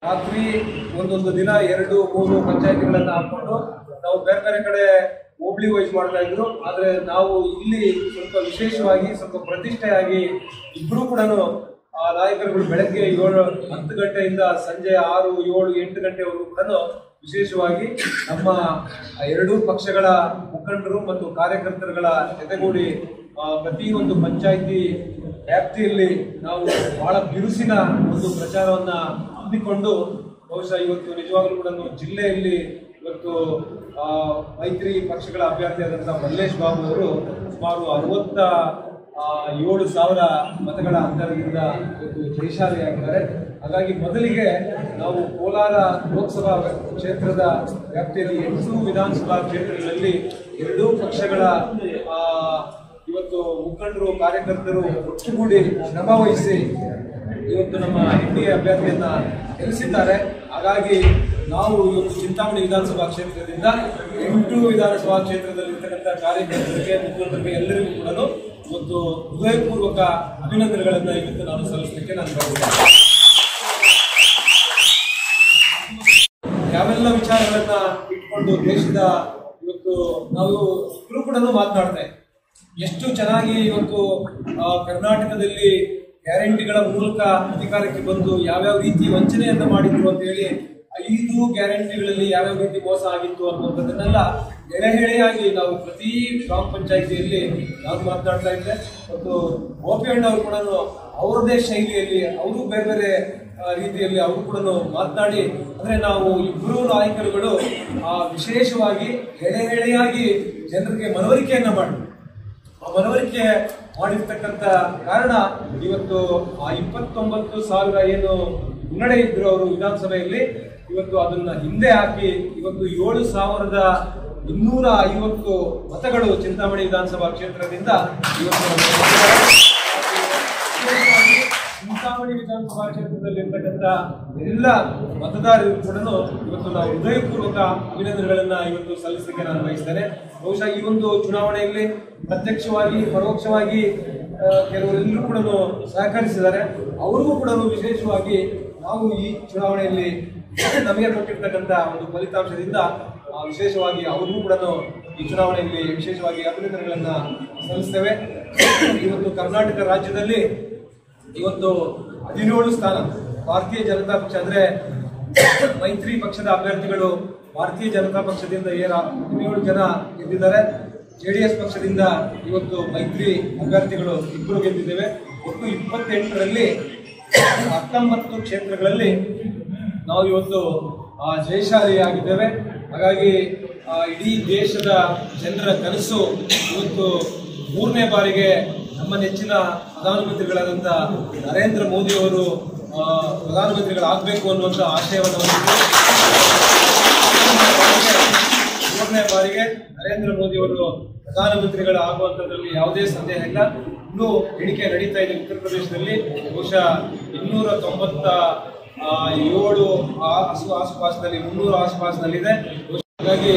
ರಾತ್ರಿ ಒಂದೊಂದು ದಿನ 2-3 ಪಂಚಾಯತಿಗಳನ್ನ ಹಾಕೊಂಡು ನಾವು ಬೇರೆ ಬೇರೆ ಕಡೆ ಹೋಬಳಿ ವೈಸ್ ಮಾಡ್ತಾ ಇದ್ರು. ಆದ್ರೆ ನಾವು ಇಲ್ಲಿ ಸ್ವಲ್ಪ ವಿಶೇಷವಾಗಿ ಸ್ವಲ್ಪ ಪ್ರತಿಷ್ಠೆಯಾಗಿ ಇಬ್ರು ಕೂಡ ನಾಯಕರುಗಳು ಬೆಳಗ್ಗೆ 7-10 ಗಂಟೆಯಿಂದ ಸಂಜೆ 6, 7, 8 ಗಂಟೆವರೆಗೂ ಕೂಡ ವಿಶೇಷವಾಗಿ ನಮ್ಮ ಎರಡೂ ಪಕ್ಷಗಳ ಮುಖಂಡರು ಮತ್ತು ಕಾರ್ಯಕರ್ತರುಗಳ ಜೊತೆಗೂಡಿ ಪ್ರತಿಯೊಂದು ಪಂಚಾಯಿತಿ ವ್ಯಾಪ್ತಿಯಲ್ಲಿ ನಾವು ಬಹಳ ಬಿರುಸಿನ ಒಂದು ಪ್ರಚಾರವನ್ನ ಹಮ್ಮಿಕೊಂಡು ಬಹುಶಃ ಇವತ್ತು ನಿಜವಾಗ್ಲೂ ಕೂಡ ಜಿಲ್ಲೆಯಲ್ಲಿ ಇವತ್ತು ಮೈತ್ರಿ ಪಕ್ಷಗಳ ಅಭ್ಯರ್ಥಿಯಾದಂತಹ ಮಲ್ಲೇಶ್ ಬಾಬು ಅವರು ಸುಮಾರು 67,000 ಮತಗಳ ಅಂತರದಿಂದ ಇವತ್ತು ಜಯಶಾಲಿಯಾಗಿದ್ದಾರೆ. ಹಾಗಾಗಿ ಮೊದಲಿಗೆ ನಾವು ಕೋಲಾರ ಲೋಕಸಭಾ ಕ್ಷೇತ್ರದ ವ್ಯಾಪ್ತಿಯಲ್ಲಿ 8 ವಿಧಾನಸಭಾ ಕ್ಷೇತ್ರಗಳಲ್ಲಿ ಎರಡೂ ಪಕ್ಷಗಳ ಇವತ್ತು ಮುಖಂಡರು ಕಾರ್ಯಕರ್ತರು ಒಟ್ಟುಗೂಡಿ ಶ್ರಮ ವಹಿಸಿ ಇವತ್ತು ನಮ್ಮ ಎನ್ಡಿಎ ಅಭ್ಯರ್ಥಿಯನ್ನ ಗೆಲ್ಲಿಸಿದ್ದಾರೆ. ಹಾಗಾಗಿ ನಾವು ಇವತ್ತು ಚಿಂತಾಮಣಿ ವಿಧಾನಸಭಾ ಕ್ಷೇತ್ರದಿಂದ 8 ವಿಧಾನಸಭಾ ಕ್ಷೇತ್ರದಲ್ಲಿರ್ತಕ್ಕಂಥ ಕಾರ್ಯಕರ್ತರಿಗೆ ಮುಖಂಡರಿಗೆ ಎಲ್ಲರಿಗೂ ಕೂಡ ಇವತ್ತು ಹೃದಯಪೂರ್ವಕ ಅಭಿನಂದನೆಗಳನ್ನ ಇವತ್ತು ನಾನು ಸಲ್ಲಿಸಲಿಕ್ಕೆ ನಾನು ಬಯಸುತ್ತೇನೆ. ಯಾವೆಲ್ಲ ವಿಚಾರಗಳನ್ನ ಇಟ್ಕೊಂಡು ದೇಶದ ಇವತ್ತು ನಾವು ಇಬ್ರು ಕೂಡ ಮಾತನಾಡ್ತೇವೆ. ಎಷ್ಟು ಚೆನ್ನಾಗಿ ಇವತ್ತು ಕರ್ನಾಟಕದಲ್ಲಿ ಗ್ಯಾರಂಟಿಗಳ ಮೂಲಕ ಅಧಿಕಾರಕ್ಕೆ ಬಂದು ಯಾವ್ಯಾವ ರೀತಿ ವಂಚನೆಯನ್ನ ಮಾಡಿದ್ರು ಅಂತ ಹೇಳಿ 5 ಗ್ಯಾರಂಟಿಗಳಲ್ಲಿ ಯಾವ್ಯಾವ ರೀತಿ ಮೋಸ ಆಗಿತ್ತು ಅನ್ನುವಂಥದ್ದನ್ನೆಲ್ಲ ಎಳೆಹೆಳೆಯಾಗಿ ನಾವು ಪ್ರತಿ ಗ್ರಾಮ ಪಂಚಾಯಿತಿಯಲ್ಲಿ ನಾನು ಮಾತನಾಡ್ತಾ ಇದ್ದೆ. ಮತ್ತು ಗೋಪಿಯಣ್ಣ ಅವರು ಕೂಡ ಅವರದೇ ಶೈಲಿಯಲ್ಲಿ ಅವರು ಬೇರೆ ಬೇರೆ ರೀತಿಯಲ್ಲಿ ಅವರು ಕೂಡ ಮಾತನಾಡಿ ಅಂದ್ರೆ ನಾವು ಇಬ್ಬರು ನಾಯಕರುಗಳು ವಿಶೇಷವಾಗಿ ಎಳೆಹೆಳೆಯಾಗಿ ಜನರಿಗೆ ಮನವರಿಕೆಯನ್ನ ಮಾಡಿದ್ರು. ಆ ಮನವರಿಕೆ ಮಾಡಿರ್ತಕ್ಕಂಥ ಕಾರಣ ಇವತ್ತು 29,000 ಏನು ಮುನ್ನಡೆ ಇದ್ರು ಅವರು ವಿಧಾನಸಭೆಯಲ್ಲಿ ಇವತ್ತು ಅದನ್ನ ಹಿಂದೆ ಹಾಕಿ ಇವತ್ತು 7,250 ಮತಗಳು ಚಿಂತಾಮಣಿ ವಿಧಾನಸಭಾ ಕ್ಷೇತ್ರದಿಂದ ಇವತ್ತು ಚಿಂತಾಮಣಿ ವಿಧಾನಸಭಾ ಕ್ಷೇತ್ರದಲ್ಲಿ ಇರ್ತಕ್ಕಂಥ ಎಲ್ಲ ಮತದಾರರು ಕೂಡ ಇವತ್ತು ನಾವು ಹೃದಯಪೂರ್ವಕ ಅಭಿನಂದನೆಗಳನ್ನ ಇವತ್ತು ಸಲ್ಲಿಸಲಿಕ್ಕೆ ನಾನು ಬಯಸ್ತೇನೆ. ಬಹುಶಃ ಈ ಒಂದು ಚುನಾವಣೆಯಲ್ಲಿ ಪ್ರತ್ಯಕ್ಷವಾಗಿ ಪರೋಕ್ಷವಾಗಿ ಕೆಲವರೆಲ್ಲರೂ ಕೂಡ ಸಹಕರಿಸಿದ್ದಾರೆ. ಅವರಿಗೂ ಕೂಡ ವಿಶೇಷವಾಗಿ ನಾವು ಈ ಚುನಾವಣೆಯಲ್ಲಿ ನಮಗೆ ಕೊಟ್ಟಿರ್ತಕ್ಕಂಥ ಒಂದು ಫಲಿತಾಂಶದಿಂದ ವಿಶೇಷವಾಗಿ ಅವ್ರಿಗೂ ಕೂಡ ಈ ಚುನಾವಣೆಯಲ್ಲಿ ವಿಶೇಷವಾಗಿ ಅಭಿನಂದನೆಗಳನ್ನ ಸಲ್ಲಿಸ್ತೇವೆ. ಇವತ್ತು ಕರ್ನಾಟಕ ರಾಜ್ಯದಲ್ಲಿ ಇವತ್ತು 17 ಸ್ಥಾನ ಭಾರತೀಯ ಜನತಾ ಪಕ್ಷ ಅಂದ್ರೆ ಮೈತ್ರಿ ಪಕ್ಷದ ಅಭ್ಯರ್ಥಿಗಳು ಭಾರತೀಯ ಜನತಾ ಪಕ್ಷದಿಂದ 17 ಜನ ಗೆದ್ದಿದ್ದಾರೆ. ಜೆಡಿಎಸ್ ಪಕ್ಷದಿಂದ ಇವತ್ತು ಮೈತ್ರಿ ಅಭ್ಯರ್ಥಿಗಳು 2 ಗೆದ್ದಿದ್ದೇವೆ. ಒಟ್ಟು 28ರಲ್ಲಿ 19 ಕ್ಷೇತ್ರಗಳಲ್ಲಿ ನಾವು ಇವತ್ತು ಜಯಶಾಲಿಯಾಗಿದ್ದೇವೆ. ಹಾಗಾಗಿ ಇಡೀ ದೇಶದ ಜನರ ಕನಸು ಇವತ್ತು 3ನೇ ಬಾರಿಗೆ ನಮ್ಮ ನೆಚ್ಚಿನ ಪ್ರಧಾನಮಂತ್ರಿಗಳಾದಂಥ ನರೇಂದ್ರ ಮೋದಿ ಅವರು ಪ್ರಧಾನಮಂತ್ರಿಗಳಾಗಬೇಕು ಅನ್ನುವಂಥ ಆಶಯವನ್ನು ಹೊಂದಿದ್ದು 3ನೇ ಬಾರಿಗೆ ನರೇಂದ್ರ ಮೋದಿ ಅವರು ಪ್ರಧಾನಮಂತ್ರಿಗಳಾಗುವಂಥದ್ರಲ್ಲಿ ಯಾವುದೇ ಸಂದೇಹ ಇಲ್ಲ. ಇನ್ನೂ ಎಣಿಕೆ ನಡೀತಾ ಇದೆ ಉತ್ತರ ಪ್ರದೇಶದಲ್ಲಿ. ಬಹುಶಃ 297 ಆಸುಪಾಸಿನಲ್ಲಿ 300 ಆಸುಪಾಸಿನಲ್ಲಿದೆ. ಹಾಗಾಗಿ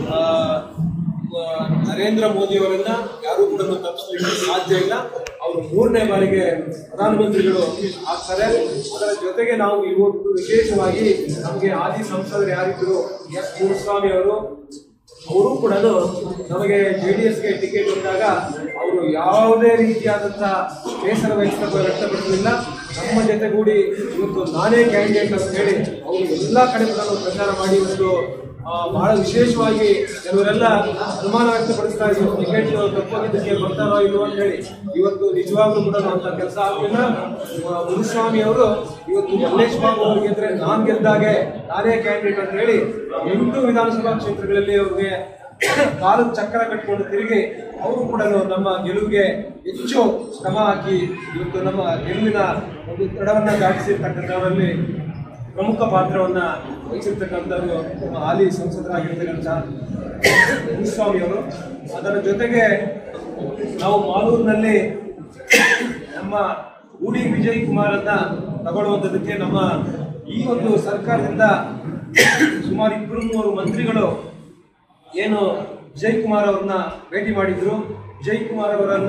ನರೇಂದ್ರ ಮೋದಿ ಅವರನ್ನ ಯಾರು ಕೂಡ ತಪ್ಪಿಸಲಿಕ್ಕೆ ಸಾಧ್ಯ ಇಲ್ಲ. ಅವರು 3ನೇ ಬಾರಿಗೆ ಪ್ರಧಾನಮಂತ್ರಿಗಳು ಆಗ್ತಾರೆ. ಅದರ ಜೊತೆಗೆ ನಾವು ಇವತ್ತು ವಿಶೇಷವಾಗಿ ನಮಗೆ ಆದಿ ಸಂಸದರು ಯಾರಿದ್ರು ಎಸ್ ಕುಮಾರಸ್ವಾಮಿ ಅವರು ಕೂಡ ನಮಗೆ ಜೆಡಿಎಸ್ಗೆ ಟಿಕೆಟ್ ಕೊಟ್ಟಾಗ ಅವರು ಯಾವುದೇ ರೀತಿಯಾದಂತಹ ಬೇಸರ ವ್ಯಕ್ತಪಡಿಸಲಿಲ್ಲ. ನಮ್ಮ ಜೊತೆಗೂಡಿ ಇವತ್ತು ನಾನೇ ಕ್ಯಾಂಡಿಡೇಟ್ ಅಂತ ಹೇಳಿ ಅವರು ಎಲ್ಲಾ ಕಡೆ ಕೂಡ ಪ್ರಚಾರ ಮಾಡಿ ಇವತ್ತು ಬಹಳ ವಿಶೇಷವಾಗಿ ಕೆಲವರೆಲ್ಲ ಅನುಮಾನ ವ್ಯಕ್ತಪಡಿಸ್ತಾ ಇದ್ರು ಟಿಕೆಟ್ ತಪ್ಪೋಗಿದ್ದಕ್ಕೆ ಬರ್ತಾರೋ ಇಲ್ವೋ ಅಂತ ಹೇಳಿ. ಇವತ್ತು ನಿಜವಾಗ್ಲೂ ಕೂಡ ಅಂತ ಕೆಲಸ ಆಗಲಿಲ್ಲ. ಮುನಿಸ್ವಾಮಿ ಅವರು ಇವತ್ತು ಮಲ್ಲೇಶ್ ಬಾಬು ಅವರು ಗೆದ್ರೆ ನಾನ್ ಗೆದ್ದಾಗೆ ನಾನೇ ಕ್ಯಾಂಡಿಡೇಟ್ ಅಂತ ಹೇಳಿ 8 ವಿಧಾನಸಭಾ ಕ್ಷೇತ್ರಗಳಲ್ಲಿ ಅವ್ರಿಗೆ ಕಾಲು ಚಕ್ರ ಕಟ್ಟಿಕೊಂಡು ತಿರುಗಿ ಅವರು ಕೂಡ ನಮ್ಮ ಗೆಲುವಿಗೆ ಹೆಚ್ಚು ಶ್ರಮ ಹಾಕಿ ಇವತ್ತು ನಮ್ಮ ಗೆಲುವಿನ ಒಂದು ದಡವನ್ನ ದಾಟಿಸಿರ್ತಕ್ಕಂಥವರಲ್ಲಿ ಪ್ರಮುಖ ಪಾತ್ರವನ್ನ ವಹಿಸಿರ್ತಕ್ಕಂಥದ್ದು ನಮ್ಮ ಹಾಲಿ ಸಂಸದರಾಗಿರ್ತಕ್ಕಂಥ ಮುನಿಸ್ವಾಮಿ ಅವರು. ಅದರ ಜೊತೆಗೆ ನಾವು ಮಾಲೂರಿನಲ್ಲಿ ನಮ್ಮ ಗೂಡಿ ವಿಜಯ್ ಕುಮಾರನ್ನ ತಗೊಳ್ಳುವಂಥದ್ದಕ್ಕೆ ನಮ್ಮ ಈ ಒಂದು ಸರ್ಕಾರದಿಂದ ಸುಮಾರು 200 ಮಂತ್ರಿಗಳು ಏನು ವಿಜಯ್ ಕುಮಾರ್ ಅವರನ್ನ ಭೇಟಿ ಮಾಡಿದ್ರು. ವಿಜಯ್ ಕುಮಾರ್ ಅವರನ್ನ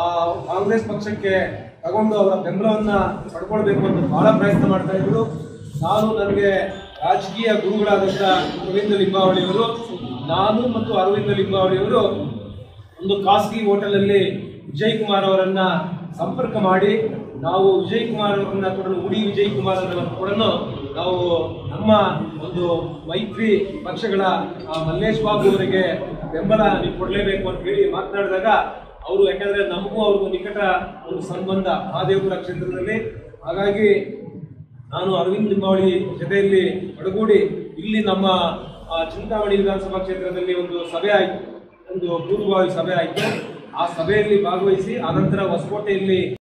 ಕಾಂಗ್ರೆಸ್ ಪಕ್ಷಕ್ಕೆ ತಗೊಂಡು ಅವರ ಬೆಂಬಲವನ್ನ ಪಡ್ಕೊಳ್ಬೇಕು ಅಂತ ಬಹಳ ಪ್ರಯತ್ನ ಮಾಡ್ತಾ ಇದ್ರು. ನಾನು ನನಗೆ ರಾಜಕೀಯ ಗುರುಗಳಾದಂಥ ಅರವಿಂದ ಲಿಂಬಾವಳಿಯವರು, ನಾನು ಮತ್ತು ಅರವಿಂದ ಲಿಂಬಾವಳಿಯವರು ಒಂದು ಖಾಸಗಿ ಹೋಟೆಲಲ್ಲಿ ವಿಜಯ್ ಕುಮಾರ್ ಅವರನ್ನ ಸಂಪರ್ಕ ಮಾಡಿ ನಾವು ವಿಜಯ್ ಕುಮಾರ್ ಅವರನ್ನ ಕೂಡ ಉಡಿ ವಿಜಯ್ ಕುಮಾರ್ ಅವರನ್ನು ಕೂಡ ನಾವು ನಮ್ಮ ಒಂದು ಮೈತ್ರಿ ಪಕ್ಷಗಳ ಮಲ್ಲೇಶ್ ಬಾಬು ಅವರಿಗೆ ಬೆಂಬಲ ನೀವು ಕೊಡಲೇಬೇಕು ಅಂತ ಹೇಳಿ ಮಾತನಾಡಿದಾಗ ಅವರು, ಯಾಕಂದ್ರೆ ನಮಗೂ ಅವ್ರಿಗೂ ನಿಕಟ ಒಂದು ಸಂಬಂಧ ಮಹಾದೇವಪುರ ಕ್ಷೇತ್ರದಲ್ಲಿ, ಹಾಗಾಗಿ ನಾನು ಅರವಿಂದ್ ಲಿಂಬಾವಳಿ ಜೊತೆಯಲ್ಲಿ ಒಡಗೂಡಿ ಇಲ್ಲಿ ನಮ್ಮ ಚಿಂತಾಮಣಿ ವಿಧಾನಸಭಾ ಕ್ಷೇತ್ರದಲ್ಲಿ ಒಂದು ಸಭೆ ಆಯಿತು, ಒಂದು ಪೂರ್ವಭಾವಿ ಸಭೆ ಆಯಿತು. ಆ ಸಭೆಯಲ್ಲಿ ಭಾಗವಹಿಸಿ ಆನಂತರ ಹೊಸಕೋಟೆಯಲ್ಲಿ